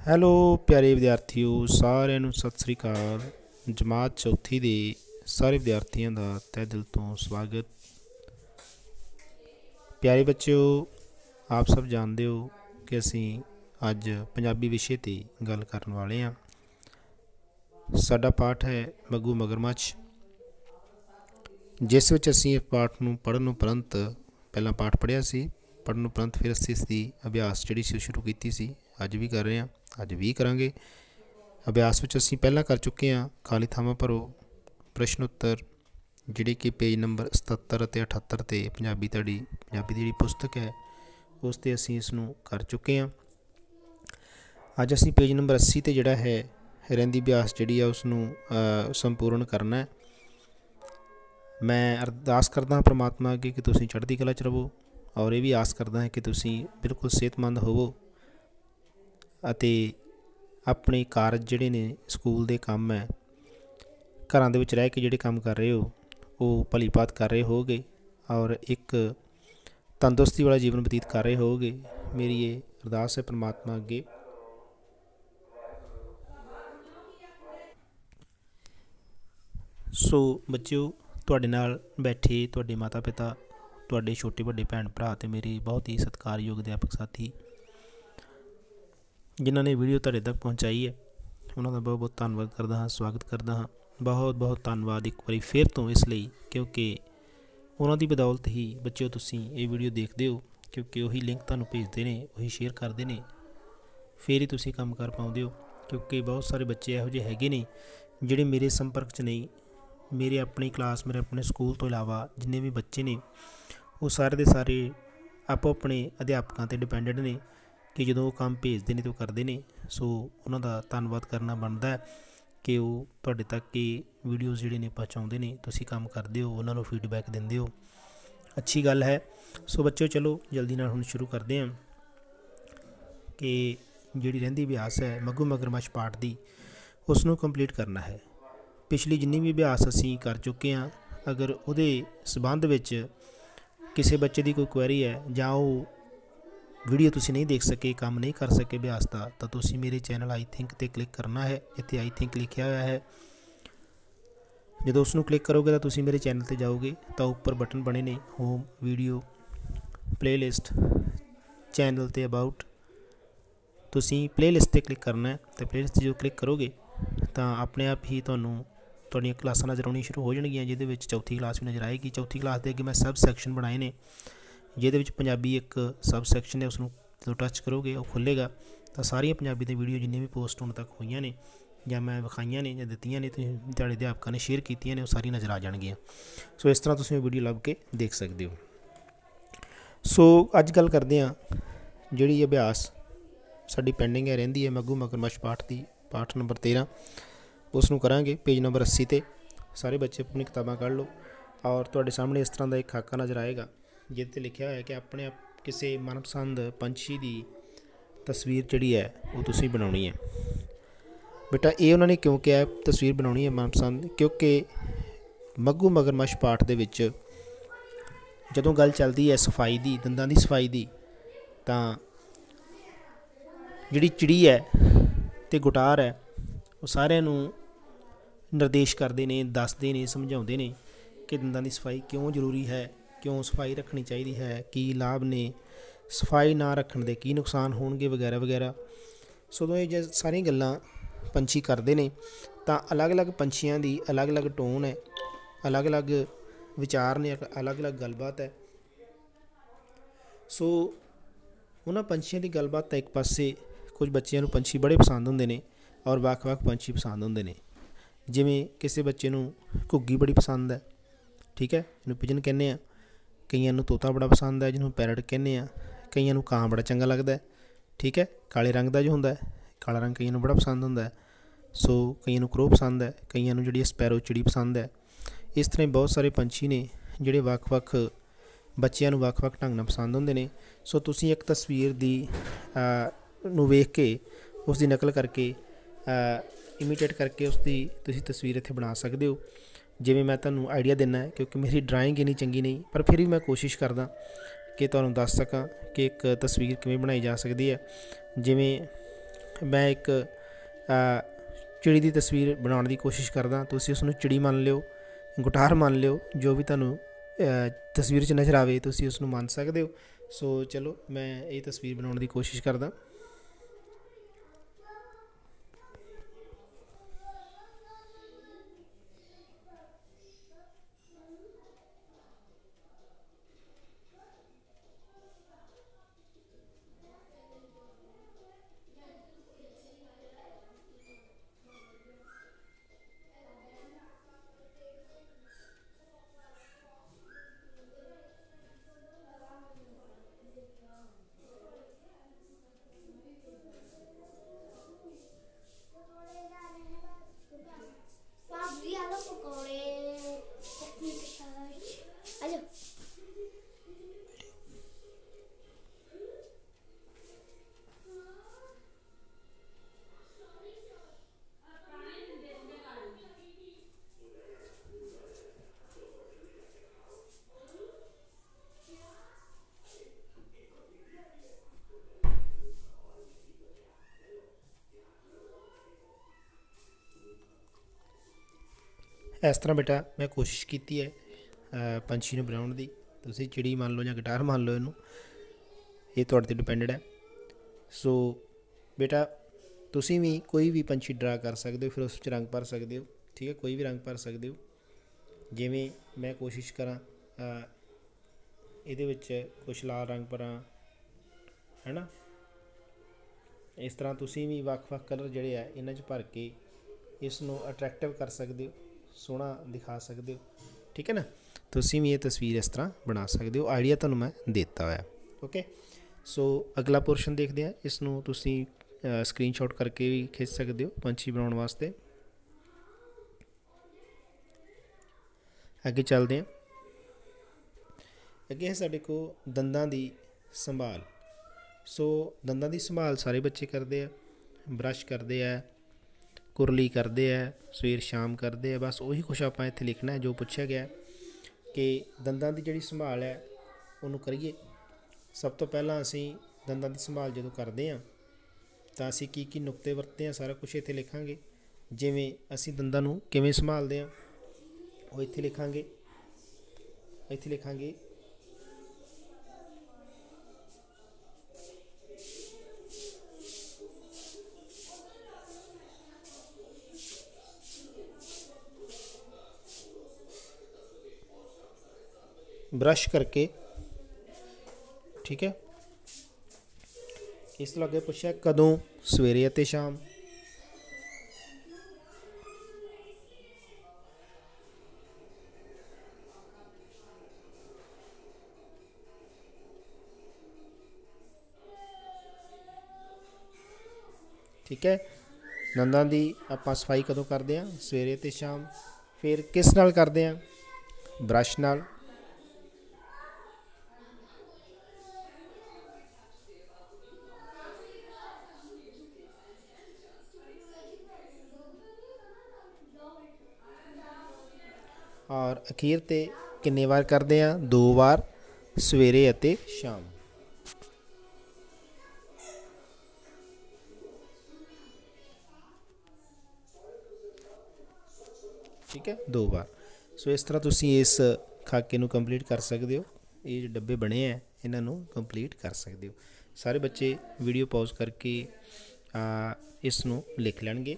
Hello ਪਿਆਰੇ ਵਿਦਿਆਰਥੀਓ, ਸਾਰਿਆਂ ਨੂੰ ਸਤਿ ਸ੍ਰੀ ਅਕਾਲ। ਜਮਾਤ ਚੌਥੀ ਦੇ ਸਾਰੇ ਵਿਦਿਆਰਥੀਆਂ ਦਾ ਤਹਿ ਦਿਲ ਤੋਂ ਸਵਾਗਤ। ਪਿਆਰੇ ਬੱਚਿਓ, ਆਪ ਸਭ ਜਾਣਦੇ ਹੋ ਕਿ ਅਸੀਂ ਅੱਜ ਪੰਜਾਬੀ ਵਿਸ਼ੇ 'ਤੇ ਗੱਲ ਕਰਨ ਵਾਲੇ ਹਾਂ। ਸਾਡਾ ਪਾਠ ਹੈ ਮੱਗੂ ਮਗਰਮੱਛ, ਜਿਸ ਵਿੱਚ ਅਸੀਂ ਇਸ ਪਾਠ ਨੂੰ ਪੜ੍ਹਨ ਉਪਰੰਤ ਪਹਿਲਾਂ ਪਾਠ ਪੜ੍ਹਿਆ ਸੀ। ਪੜ੍ਹਨ ਉਪਰੰਤ ਫਿਰ ਅਸੀਂ ਇਸ ਦੀ ਅਭਿਆਸ ਜਿਹੜੀ ਸੀ ਸ਼ੁਰੂ ਕੀਤੀ ਸੀ। ਅੱਜ ਵੀ ਕਰ ਰਹੇ ਹਾਂ, ਅੱਜ ਵੀ ਕਰਾਂਗੇ। ਅਭਿਆਸ ਵਿੱਚ ਅਸੀਂ ਪਹਿਲਾਂ ਕਰ ਚੁੱਕੇ ਹਾਂ ਖਾਲੀ ਥਾਵਾਂ ਭਰੋ, ਪ੍ਰਸ਼ਨ ਉੱਤਰ, ਜਿਹੜੇ ਕਿ ਪੇਜ ਨੰਬਰ 77 ਅਤੇ 78 'ਤੇ ਪੰਜਾਬੀ ਦੀ ਜਿਹੜੀ ਪੁਸਤਕ ਹੈ ਉਸ 'ਤੇ ਅਸੀਂ ਇਸ ਨੂੰ ਕਰ ਚੁੱਕੇ ਹਾਂ। ਅੱਜ ਅਸੀਂ ਪੇਜ ਨੰਬਰ 80 'ਤੇ ਜਿਹੜਾ ਹੈ ਰਹਿੰਦੀ ਅਭਿਆਸ ਜਿਹੜੀ ਆ ਉਸ ਨੂੰ ਸੰਪੂਰਨ ਕਰਨਾ ਹੈ। ਮੈਂ ਅਰਦਾਸ ਕਰਦਾ ਹਾਂ ਪਰਮਾਤਮਾ ਅੱਗੇ ਕਿ ਤੁਸੀਂ ਚੜ੍ਹਦੀ ਕਲਾ 'ਚ ਰਹੋ, ਔਰ ਇਹ ਵੀ ਆਸ ਕਰਦਾ ਹਾਂ ਕਿ ਤੁਸੀਂ ਬਿਲਕੁਲ ਸਿਹਤਮੰਦ ਹੋਵੋ ਅਤੇ ਆਪਣੇ ਕਾਰਜ ਜਿਹੜੇ ਨੇ, ਸਕੂਲ ਦੇ ਕੰਮ ਹੈ, ਘਰਾਂ ਦੇ ਵਿੱਚ ਰਹਿ ਕੇ ਜਿਹੜੇ ਕੰਮ ਕਰ ਰਹੇ ਹੋ ਉਹ ਭਲੀ ਭਾਂਤ ਕਰ ਰਹੇ ਹੋਵੋਗੇ ਔਰ ਇੱਕ ਤੰਦਰੁਸਤੀ ਵਾਲਾ ਜੀਵਨ ਬਤੀਤ ਕਰ ਰਹੇ ਹੋਵੋਗੇ। ਮੇਰੀ ਇਹ ਅਰਦਾਸ ਹੈ ਪਰਮਾਤਮਾ ਅੱਗੇ। ਸੋ ਬੱਚਿਓ, ਤੁਹਾਡੇ ਨਾਲ ਬੈਠੇ ਤੁਹਾਡੇ ਮਾਤਾ ਪਿਤਾ, ਤੁਹਾਡੇ ਛੋਟੇ ਵੱਡੇ ਭੈਣ ਭਰਾ ਅਤੇ ਮੇਰੇ ਬਹੁਤ ਹੀ ਸਤਿਕਾਰਯੋਗ ਅਧਿਆਪਕ ਸਾਥੀ ਜਿਨ੍ਹਾਂ ਨੇ ਵੀਡੀਓ ਤੁਹਾਡੇ ਤੱਕ ਪਹੁੰਚਾਈ ਹੈ, ਉਹਨਾਂ ਦਾ ਬਹੁਤ ਬਹੁਤ ਧੰਨਵਾਦ ਕਰਦਾ ਹਾਂ, ਸਵਾਗਤ ਕਰਦਾ ਹਾਂ। ਬਹੁਤ ਬਹੁਤ ਧੰਨਵਾਦ ਇੱਕ ਵਾਰੀ ਫਿਰ ਤੋਂ ਇਸ ਲਈ, ਕਿਉਂਕਿ ਉਹਨਾਂ ਦੀ ਬਦੌਲਤ ਹੀ ਬੱਚਿਓ ਤੁਸੀਂ ਇਹ ਵੀਡੀਓ ਦੇਖਦੇ ਹੋ, ਕਿਉਂਕਿ ਉਹੀ ਲਿੰਕ ਤੁਹਾਨੂੰ ਭੇਜਦੇ ਨੇ, ਉਹੀ ਸ਼ੇਅਰ ਕਰਦੇ ਨੇ, ਫਿਰ ਹੀ ਤੁਸੀਂ ਕੰਮ ਕਰ ਪਾਉਂਦੇ ਹੋ। ਕਿਉਂਕਿ ਬਹੁਤ ਸਾਰੇ ਬੱਚੇ ਇਹੋ ਜਿਹੇ ਹੈਗੇ ਨੇ ਜਿਹੜੇ ਮੇਰੇ ਸੰਪਰਕ 'ਚ ਨਹੀਂ। ਮੇਰੇ ਆਪਣੀ ਕਲਾਸ, ਮੇਰੇ ਆਪਣੇ ਸਕੂਲ ਤੋਂ ਇਲਾਵਾ ਜਿੰਨੇ ਵੀ ਬੱਚੇ ਨੇ ਉਹ ਸਾਰੇ ਦੇ ਸਾਰੇ ਆਪੋ ਆਪਣੇ ਅਧਿਆਪਕਾਂ 'ਤੇ ਡਿਪੈਂਡਡ ਨੇ ਕਿ ਜਦੋਂ ਉਹ ਕੰਮ ਭੇਜਦੇ ਨੇ ਤਾਂ ਉਹ ਕਰਦੇ ਨੇ। ਸੋ ਉਹਨਾਂ ਦਾ ਧੰਨਵਾਦ ਕਰਨਾ ਬਣਦਾ ਹੈ ਕਿ ਉਹ ਤੁਹਾਡੇ ਤੱਕ ਇਹ ਵੀਡੀਓਜ਼ ਜਿਹੜੇ ਨੇ ਪਹੁੰਚਾਉਂਦੇ ਨੇ, ਤੁਸੀਂ ਕੰਮ ਕਰਦੇ ਹੋ, ਉਹਨਾਂ ਨੂੰ ਫੀਡਬੈਕ ਦਿੰਦੇ ਹੋ, ਅੱਛੀ ਗੱਲ ਹੈ। ਸੋ ਬੱਚਿਓ, ਚਲੋ ਜਲਦੀ ਨਾਲ ਹੁਣ ਸ਼ੁਰੂ ਕਰਦੇ ਹਾਂ ਕਿ ਜਿਹੜੀ ਰਹਿੰਦੀ ਅਭਿਆਸ ਹੈ ਮੱਗੂ ਮਗਰਮੱਛ ਪਾਠ ਦੀ, ਉਸ ਨੂੰ ਕੰਪਲੀਟ ਕਰਨਾ ਹੈ। ਪਿਛਲੀ ਜਿੰਨੀ ਵੀ ਅਭਿਆਸ ਅਸੀਂ ਕਰ ਚੁੱਕੇ ਹਾਂ, ਅਗਰ ਉਹਦੇ ਸੰਬੰਧ ਵਿੱਚ ਕਿਸੇ ਬੱਚੇ ਦੀ ਕੋਈ ਕੁਐਰੀ ਹੈ ਜਾਂ ਉਹ ਵੀਡੀਓ ਤੁਸੀਂ ਨਹੀਂ ਦੇਖ ਸਕੇ, ਕੰਮ ਨਹੀਂ ਕਰ ਸਕੇ ਅਭਿਆਸ ਦਾ, ਤਾਂ ਤੁਸੀਂ ਮੇਰੇ ਚੈਨਲ ਆਈ ਥਿੰਕ 'ਤੇ ਕਲਿੱਕ ਕਰਨਾ ਹੈ। ਇੱਥੇ ਆਈ ਥਿੰਕ ਲਿਖਿਆ ਹੋਇਆ ਹੈ। ਜਦੋਂ ਉਸ ਨੂੰ ਕਲਿੱਕ ਕਰੋਗੇ ਤਾਂ ਤੁਸੀਂ ਮੇਰੇ ਚੈਨਲ 'ਤੇ ਜਾਓਗੇ ਤਾਂ ਉੱਪਰ ਬਟਨ ਬਣੇ ਨੇ ਹੋਮ, ਵੀਡੀਓ, ਪਲੇਲਿਸਟ, ਚੈਨਲ ਅਤੇ ਅਬਾਊਟ। ਤੁਸੀਂ ਪਲੇਲਿਸਟ 'ਤੇ ਕਲਿੱਕ ਕਰਨਾ ਹੈ ਅਤੇ ਪਲੇਲਿਸਟ 'ਤੇ ਜਦੋਂ ਕਲਿੱਕ ਕਰੋਗੇ ਤਾਂ ਆਪਣੇ ਆਪ ਹੀ ਤੁਹਾਡੀਆਂ ਕਲਾਸਾਂ ਨਜ਼ਰ ਆਉਣੀਆਂ ਸ਼ੁਰੂ ਹੋ ਜਾਣਗੀਆਂ, ਜਿਹਦੇ ਵਿੱਚ ਚੌਥੀ ਕਲਾਸ ਵੀ ਨਜ਼ਰ ਆਏਗੀ। ਚੌਥੀ ਕਲਾਸ ਦੇ ਅੱਗੇ ਮੈਂ ਸਬ ਸੈਕਸ਼ਨ ਬਣਾਏ ਨੇ, ਜਿਹਦੇ ਵਿੱਚ ਪੰਜਾਬੀ ਇੱਕ ਸਬ ਸੈਕਸ਼ਨ ਹੈ। ਉਸ ਨੂੰ ਜਦੋਂ ਟੱਚ ਕਰੋਗੇ ਉਹ ਖੁੱਲ੍ਹੇਗਾ ਤਾਂ ਸਾਰੀਆਂ ਪੰਜਾਬੀ ਦੇ ਵੀਡੀਓ ਜਿੰਨੀਆਂ ਵੀ ਪੋਸਟ ਹੁਣ ਤੱਕ ਹੋਈਆਂ ਨੇ ਜਾਂ ਮੈਂ ਵਿਖਾਈਆਂ ਨੇ ਜਾਂ ਦਿੱਤੀਆਂ ਨੇ, ਤੁਸੀਂ ਤੁਹਾਡੇ ਅਧਿਆਪਕਾਂ ਨੇ ਸ਼ੇਅਰ ਕੀਤੀਆਂ ਨੇ, ਉਹ ਸਾਰੀਆਂ ਨਜ਼ਰ ਆ ਜਾਣਗੀਆਂ। ਸੋ ਇਸ ਤਰ੍ਹਾਂ ਤੁਸੀਂ ਉਹ ਵੀਡੀਓ ਲੱਭ ਕੇ ਦੇਖ ਸਕਦੇ ਹੋ। ਸੋ ਅੱਜ ਗੱਲ ਕਰਦੇ ਹਾਂ ਜਿਹੜੀ ਅਭਿਆਸ ਸਾਡੀ ਪੈਂਡਿੰਗ ਹੈ, ਰਹਿੰਦੀ ਹੈ ਮੱਗੂ ਮਗਰਮੱਛ ਪਾਠ ਦੀ, ਪਾਠ ਨੰਬਰ 13। ਉਸ ਨੂੰ ਕਰਾਂਗੇ ਪੇਜ ਨੰਬਰ 80 'ਤੇ। ਸਾਰੇ ਬੱਚੇ ਆਪਣੀ ਕਿਤਾਬਾਂ ਕੱਢ ਲਓ ਔਰ ਤੁਹਾਡੇ ਸਾਹਮਣੇ ਇਸ ਤਰ੍ਹਾਂ ਦਾ ਇੱਕ ਖਾਕਾ ਨਜ਼ਰ ਆਏਗਾ, ਜਿਹਦੇ 'ਤੇ ਲਿਖਿਆ ਹੋਇਆ ਕਿ ਆਪਣੇ ਆਪ ਕਿਸੇ ਮਨਪਸੰਦ ਪੰਛੀ ਦੀ ਤਸਵੀਰ ਜਿਹੜੀ ਹੈ ਉਹ ਤੁਸੀਂ ਬਣਾਉਣੀ ਹੈ। ਬੇਟਾ ਇਹ ਉਹਨਾਂ ਨੇ ਕਿਉਂ ਕਿਹਾ ਤਸਵੀਰ ਬਣਾਉਣੀ ਹੈ ਮਨਪਸੰਦ? ਕਿਉਂਕਿ ਮੱਗੂ ਮਗਰਮੱਛ ਪਾਠ ਦੇ ਵਿੱਚ ਜਦੋਂ ਗੱਲ ਚੱਲਦੀ ਹੈ ਸਫਾਈ ਦੀ, ਦੰਦਾਂ ਦੀ ਸਫਾਈ ਦੀ, ਤਾਂ ਜਿਹੜੀ ਚਿੜੀ ਹੈ ਅਤੇ ਗੁਟਾਰ ਹੈ ਉਹ ਸਾਰਿਆਂ ਨੂੰ ਨਿਰਦੇਸ਼ ਕਰਦੇ ਨੇ, ਦੱਸਦੇ ਨੇ, ਸਮਝਾਉਂਦੇ ਨੇ ਕਿ ਦੰਦਾਂ ਦੀ ਸਫਾਈ ਕਿਉਂ ਜ਼ਰੂਰੀ ਹੈ, ਕਿਉਂ ਸਫਾਈ ਰੱਖਣੀ ਚਾਹੀਦੀ ਹੈ, ਕੀ ਲਾਭ ਨੇ, ਸਫਾਈ ਨਾ ਰੱਖਣ ਦੇ ਕੀ ਨੁਕਸਾਨ ਹੋਣਗੇ, ਵਗੈਰਾ ਵਗੈਰਾ। ਸੋ ਇਹ ਜੇ ਸਾਰੀਆਂ ਗੱਲਾਂ ਪੰਛੀ ਕਰਦੇ ਨੇ ਤਾਂ ਅਲੱਗ ਅਲੱਗ ਪੰਛੀਆਂ ਦੀ ਅਲੱਗ ਅਲੱਗ ਟੋਨ ਹੈ, ਅਲੱਗ ਅਲੱਗ ਵਿਚਾਰ ਨੇ, ਅਲੱਗ ਅਲੱਗ ਗੱਲਬਾਤ ਹੈ। ਸੋ ਉਹਨਾਂ ਪੰਛੀਆਂ ਦੀ ਗੱਲਬਾਤ ਤਾਂ ਇੱਕ ਪਾਸੇ, ਕੁਝ ਬੱਚਿਆਂ ਨੂੰ ਪੰਛੀ ਬੜੇ ਪਸੰਦ ਹੁੰਦੇ ਨੇ ਔਰ ਵੱਖ ਵੱਖ ਪੰਛੀ ਪਸੰਦ ਹੁੰਦੇ ਨੇ। ਜਿਵੇਂ ਕਿਸੇ ਬੱਚੇ ਨੂੰ ਘੁੱਗੀ ਬੜੀ ਪਸੰਦ ਹੈ, ਠੀਕ ਹੈ, ਜਿਹਨੂੰ ਪਿਜਨ ਕਹਿੰਦੇ ਹਾਂ। ਕਈਆਂ ਨੂੰ ਤੋਤਾ ਬੜਾ ਪਸੰਦ ਹੈ, ਜਿਹਨੂੰ ਪੈਰਟ ਕਹਿੰਦੇ ਹਾਂ। ਕਈਆਂ ਨੂੰ ਕਾਂ ਬੜਾ ਚੰਗਾ ਲੱਗਦਾ, ਠੀਕ ਹੈ, ਕਾਲੇ ਰੰਗ ਦਾ ਜੋ ਹੁੰਦਾ, ਕਾਲਾ ਰੰਗ ਕਈਆਂ ਨੂੰ ਬੜਾ ਪਸੰਦ ਹੁੰਦਾ। ਸੋ ਕਈਆਂ ਨੂੰ ਕਰੋ ਪਸੰਦ ਹੈ, ਕਈਆਂ ਨੂੰ ਜਿਹੜੀ ਸਪੈਰੋ ਚਿੜੀ ਪਸੰਦ ਹੈ। ਇਸ ਤਰ੍ਹਾਂ ਹੀ ਬਹੁਤ ਸਾਰੇ ਪੰਛੀ ਨੇ ਜਿਹੜੇ ਵੱਖ ਵੱਖ ਬੱਚਿਆਂ ਨੂੰ ਵੱਖ ਵੱਖ ਢੰਗ ਨਾਲ ਪਸੰਦ ਹੁੰਦੇ ਨੇ। ਸੋ ਤੁਸੀਂ ਇੱਕ ਤਸਵੀਰ ਦੀ ਨੂੰ ਵੇਖ ਕੇ ਉਸ ਦੀ ਨਕਲ ਕਰਕੇ, ਇਮੀਟੇਟ ਕਰਕੇ ਉਸ ਦੀ ਤੁਸੀਂ ਤਸਵੀਰ ਇੱਥੇ ਬਣਾ ਸਕਦੇ ਹੋ। ਜਿਵੇਂ ਮੈਂ ਤੁਹਾਨੂੰ ਆਈਡੀਆ ਦਿੰਦਾ ਹੈ, ਕਿਉਂਕਿ ਮੇਰੀ ਡਰਾਇੰਗ ਇੰਨੀ ਚੰਗੀ ਨਹੀਂ, ਪਰ ਫਿਰ ਵੀ ਮੈਂ ਕੋਸ਼ਿਸ਼ ਕਰਦਾ ਕਿ ਤੁਹਾਨੂੰ ਦੱਸ ਸਕਾਂ ਕਿ ਇੱਕ ਤਸਵੀਰ ਕਿਵੇਂ ਬਣਾਈ ਜਾ ਸਕਦੀ ਹੈ। ਜਿਵੇਂ मैं एक चिड़ी की तस्वीर बनाने की कोशिश करदा, तुसीं उसनूं चिड़ी मान लिओ, गुटार मान लिओ, जो भी तुहानूं तस्वीर च नज़र आवे तुसीं उसनूं मान सकदे हो। सो चलो मैं ये तस्वीर बनाने की कोशिश करदा। इस तरह बेटा मैं कोशिश की है पंछी नूं बनाउण दी। तुसीं चिड़ी मान लो या गिटार मान लो, इनू ये तुहाडे ते डिपेंडेड है। सो बेटा तुसीं भी कोई भी पंछी ड्रा कर सकते हो, फिर उस रंग भर सकते हो। ठीक है, कोई भी रंग भर सकते हो। जिवें मैं कोशिश करा इहदे विच कुछ लाल रंग भरां, है ना। इस तरह तुसीं भी वक्-वक् कलर जिहड़े आ इन्हां च भर के इसनूं अट्रैक्टिव कर सकते हो, सोहना दिखा सकते हो। ठीक है ना, तुसीं भी ये तस्वीर इस तरह बना सकते हो। आइडिया तुहानूं मैं देता होया। ओके, सो अगला पोर्शन देखते हैं। इसनूं तुसीं स्क्रीनशॉट करके भी खिंच सकते हो पंछी बनाने वास्ते। अगे चलते हैं। अगे है साडे को दंदां दी संभाल। सो दंदां दी संभाल सारे बच्चे करते हैं, ब्रश करते हैं, कुरली करते हैं, सवेर शाम करते हैं। बस उही कुछ आपां इत्थे लिखना है जो पूछा गया कि दंदां दी जिहड़ी संभाल है उहनूं करिए। सब तो पहलां असीं दंदां दी संभाल जदों करदे हां तां असीं की नुक्ते वरते हैं सारा कुछ इत्थे लिखांगे। जिवें असीं दंदां नूं किवें संभालदे हां ਉਹ ਇੱਥੇ ਲਿਖਾਂਗੇ। ब्रश करके। ठीक है, इस तो अगे पूछा कदों, सवेरे अते शाम। ठीक है, दंदां दी आपां सफाई कदों करदे हां, सवेरे ते शाम। फिर किस नाल करदे हां? ब्रश नाल। और अखीर ते किन्ने बार करदे हां? 2 बार, सवेरे अते शाम। ठीक है, 2 बार। सो इस तरह तुसीं इस खाके नूं कंप्लीट कर सकते हो। ये जो डब्बे बने हैं इन्हां नूं कंप्लीट कर सकते हो। सारे बच्चे वीडियो पॉज करके इस नूं लिख लैणगे।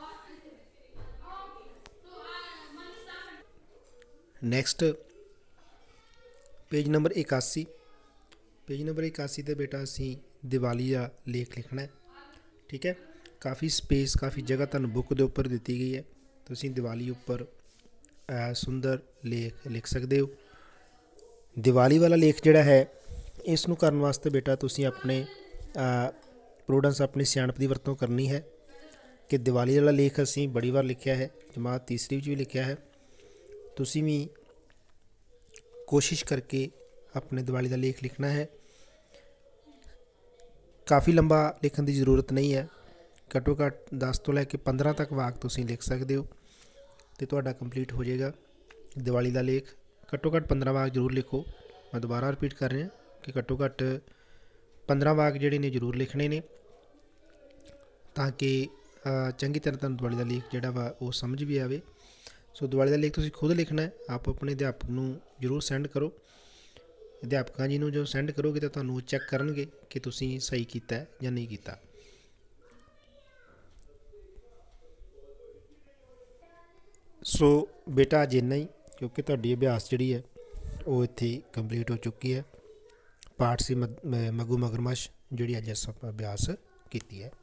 Next page number 81। Page number 81 ते बेटा असीं दिवाली का लेख लिखना है। ठीक है, काफ़ी स्पेस, काफ़ी जगह तुहानूं बुक दे उपर दित्ती गई है। तुसीं दिवाली उपर सुंदर लेख लिख सकते हो। दिवाली वाला लेख जिहड़ा है इसनूं करन वास्ते बेटा तुसीं अपने प्रूडेंस, अपनी सियाणप की वरतों करनी है कि दिवाली वाला लेख असीं बड़ी बार लिखिया है, जमात तीसरी भी लिखिया है। तुसीं भी कोशिश करके अपने दिवाली का लेख लिखना है। काफ़ी लंबा लिखने की ज़रूरत नहीं है, घट्टो घट्ट 10 तो लैके 15 तक वाक तुसीं लिख सकते हो तो तुहाडा कंप्लीट हो जाएगा दिवाली का लेख। घट्टो घट्ट 15 वाक जरूर लिखो। मैं दोबारा रिपीट कर रहा कि घट्टो घट्ट 15 वाक जिहड़े ने जरूर लिखने ने। ਤਾਂ ਕਿ ਚੰਗੀ ਤਰ੍ਹਾਂ ਤੁਹਾਨੂੰ ਦਿਵਾਲੀ ਦਾ ਲੇਖ ਜਿਹੜਾ ਵਾ ਉਹ ਸਮਝ ਵੀ ਆਵੇ। ਸੋ ਦਿਵਾਲੀ ਦਾ ਲੇਖ ਤੁਸੀਂ ਖੁਦ ਲਿਖਣਾ ਹੈ। ਆਪ ਆਪਣੇ ਅਧਿਆਪਕ ਨੂੰ ਜ਼ਰੂਰ ਸੈਂਡ ਕਰੋ। ਅਧਿਆਪਕਾਂ ਜੀ ਨੂੰ ਜੋ ਸੈਂਡ ਕਰੋਗੇ ਤਾਂ ਤੁਹਾਨੂੰ ਚੈੱਕ ਕਰਨਗੇ ਕਿ ਤੁਸੀਂ ਸਹੀ ਕੀਤਾ ਜਾਂ ਨਹੀਂ ਕੀਤਾ। ਸੋ ਬੇਟਾ ਅੱਜ ਇੰਨਾ ਹੀ, ਕਿਉਂਕਿ ਤੁਹਾਡੀ ਅਭਿਆਸ ਜਿਹੜੀ ਹੈ ਉਹ ਇੱਥੇ ਕੰਪਲੀਟ ਹੋ ਚੁੱਕੀ ਹੈ। ਪਾਠ ਸੀ ਮੱਗੂ ਮਗਰਮੱਛ, ਜਿਹੜੀ ਅੱਜ ਆਪਾਂ ਅਭਿਆਸ ਕੀਤੀ ਹੈ।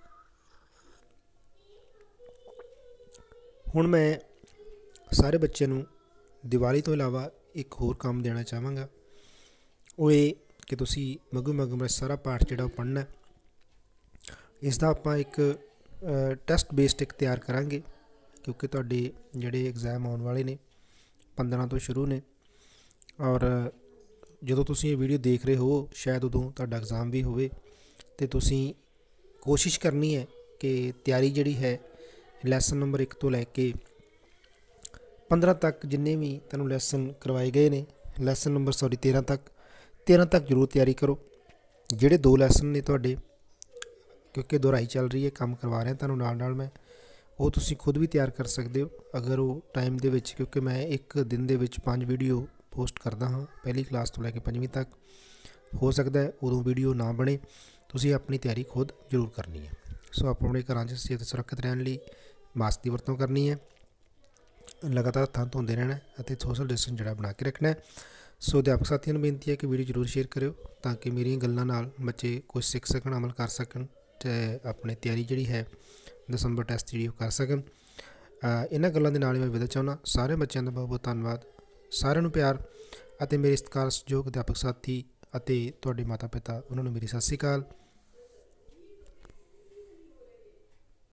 ਹੁਣ ਮੈਂ ਸਾਰੇ ਬੱਚਿਆਂ ਨੂੰ ਦੀਵਾਲੀ ਤੋਂ ਇਲਾਵਾ ਇੱਕ ਹੋਰ ਕੰਮ ਦੇਣਾ ਚਾਹਾਂਗਾ। ਉਹ ਇਹ ਕਿ ਤੁਸੀਂ ਮੱਗੂ ਮਗਰਮੱਛ ਸਾਰਾ ਪਾਠ ਜਿਹੜਾ ਉਹ ਪੜ੍ਹਨਾ। ਇਸ ਦਾ ਆਪਾਂ ਇੱਕ ਟੈਸਟ ਬੇਸਡ ਇੱਕ ਤਿਆਰ ਕਰਾਂਗੇ, ਕਿਉਂਕਿ ਤੁਹਾਡੇ ਜਿਹੜੇ ਐਗਜ਼ਾਮ ਆਉਣ ਵਾਲੇ ਨੇ 15 ਤੋਂ ਸ਼ੁਰੂ ਨੇ, ਔਰ ਜਦੋਂ ਤੁਸੀਂ ਇਹ ਵੀਡੀਓ ਦੇਖ ਰਹੇ ਹੋ ਸ਼ਾਇਦ ਉਦੋਂ ਤੁਹਾਡਾ ਐਗਜ਼ਾਮ ਵੀ ਹੋਵੇ। ਅਤੇ ਤੁਸੀਂ ਕੋਸ਼ਿਸ਼ ਕਰਨੀ ਹੈ ਕਿ ਤਿਆਰੀ ਜਿਹੜੀ ਹੈ ਲੈਸਨ ਨੰਬਰ 1 ਤੋਂ ਲੈ ਕੇ 15 ਤੱਕ ਜਿੰਨੇ ਵੀ ਤੁਹਾਨੂੰ ਲੈਸਨ ਕਰਵਾਏ ਗਏ ਨੇ, ਲੈਸਨ ਨੰਬਰ 13 ਤੱਕ ਜ਼ਰੂਰ ਤਿਆਰੀ ਕਰੋ। ਜਿਹੜੇ 2 ਲੈਸਨ ਨੇ ਤੁਹਾਡੇ, ਕਿਉਂਕਿ ਦੁਹਰਾਈ ਚੱਲ ਰਹੀ ਹੈ, ਕੰਮ ਕਰਵਾ ਰਿਹਾ ਤੁਹਾਨੂੰ ਨਾਲ ਮੈਂ, ਉਹ ਤੁਸੀਂ ਖੁਦ ਵੀ ਤਿਆਰ ਕਰ ਸਕਦੇ ਹੋ ਅਗਰ ਉਹ ਟਾਈਮ ਦੇ ਵਿੱਚ, ਕਿਉਂਕਿ ਮੈਂ ਇੱਕ ਦਿਨ ਦੇ ਵਿੱਚ 5 ਵੀਡੀਓ ਪੋਸਟ ਕਰਦਾ ਹਾਂ, ਪਹਿਲੀ ਕਲਾਸ ਤੋਂ ਲੈ ਕੇ 5ਵੀਂ ਤੱਕ। ਹੋ ਸਕਦਾ ਹੈ ਉਦੋਂ ਵੀਡੀਓ ਨਾ ਬਣੇ, ਤੁਸੀਂ ਆਪਣੀ ਤਿਆਰੀ ਖੁਦ ਜ਼ਰੂਰ ਕਰਨੀ ਹੈ। ਸੋ ਆਪਣੇ ਘਰਾਂ 'ਚ ਸਿਹਤ ਸੁਰੱਖਿਅਤ ਰਹਿਣ ਲਈ ਮਾਸਕ ਦੀ ਵਰਤੋਂ ਕਰਨੀ ਹੈ, ਲਗਾਤਾਰ ਹੱਥਾਂ ਧੋਂਦੇ ਰਹਿਣਾ ਅਤੇ ਸੋਸ਼ਲ ਡਿਸਟੈਂਸ ਜਿਹੜਾ ਬਣਾ ਕੇ ਰੱਖਣਾ। ਸੋ ਅਧਿਆਪਕ ਸਾਥੀਆਂ ਨੂੰ ਬੇਨਤੀ ਹੈ ਕਿ ਵੀਡੀਓ ਜ਼ਰੂਰ ਸ਼ੇਅਰ ਕਰਿਓ ਤਾਂ ਕਿ ਮੇਰੀਆਂ ਗੱਲਾਂ ਨਾਲ ਬੱਚੇ ਕੁਝ ਸਿੱਖ ਸਕਣ, ਅਮਲ ਕਰ ਸਕਣ ਅਤੇ ਆਪਣੀ ਤਿਆਰੀ ਜਿਹੜੀ ਹੈ ਦਸੰਬਰ ਟੈਸਟ ਜਿਹੜੀ ਉਹ ਕਰ ਸਕਣ। ਇਹਨਾਂ ਗੱਲਾਂ ਦੇ ਨਾਲ ਹੀ ਮੈਂ ਵਿਦਾ ਚਾਹੁੰਦਾ। ਸਾਰੇ ਬੱਚਿਆਂ ਦਾ ਬਹੁਤ ਬਹੁਤ ਧੰਨਵਾਦ। ਸਾਰਿਆਂ ਨੂੰ ਪਿਆਰ ਅਤੇ ਮੇਰੇ ਸਤਿਕਾਰਯੋਗ ਅਧਿਆਪਕ ਸਾਥੀ ਅਤੇ ਤੁਹਾਡੇ ਮਾਤਾ ਪਿਤਾ, ਉਹਨਾਂ ਨੂੰ ਮੇਰੀ ਸਤਿ ਸ਼੍ਰੀ ਅਕਾਲ।